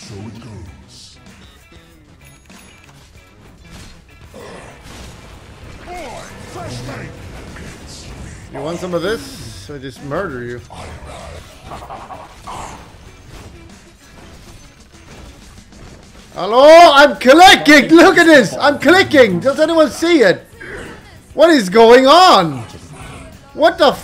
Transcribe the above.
So it goes. Boy, first thing. You want some of this? I just murder you. Hello? I'm clicking! Look at this! I'm clicking! Does anyone see it? What is going on? What the f